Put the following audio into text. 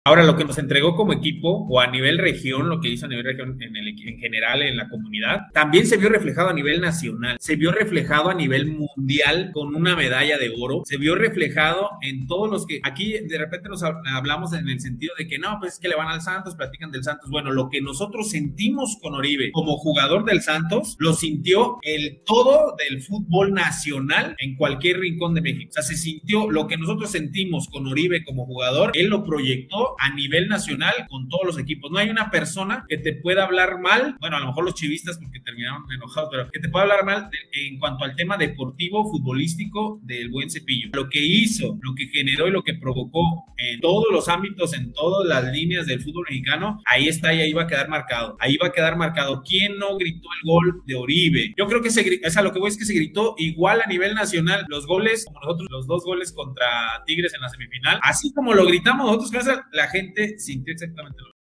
Ahora, lo que nos entregó como equipo o a nivel región, lo que hizo a nivel región en general en la comunidad, también se vio reflejado a nivel nacional, se vio reflejado a nivel mundial con una medalla de oro, se vio reflejado en todos los que aquí de repente nos hablamos en el sentido de que no, pues es que le van al Santos, platican del Santos. Bueno, lo que nosotros sentimos con Oribe como jugador del Santos, lo sintió el todo del fútbol nacional en cualquier rincón de México. O sea, se sintió lo que nosotros sentimos con Oribe como jugador, él lo proyectó a nivel nacional con todos los equipos. No hay una persona que te pueda hablar mal, bueno, a lo mejor los chivistas porque terminaron enojados, pero que te pueda hablar mal en cuanto al tema deportivo, futbolístico del buen Cepillo. Lo que hizo, lo que generó y lo que provocó en todos los ámbitos, en todas las líneas del fútbol mexicano, ahí está y ahí va a quedar marcado. Ahí va a quedar marcado. ¿Quién no gritó el gol de Oribe? Yo creo que es a lo que voy, es que se gritó igual a nivel nacional los goles, como nosotros, los dos goles contra Tigres en la semifinal, así como lo gritamos nosotros, la gente sintió exactamente lo mismo.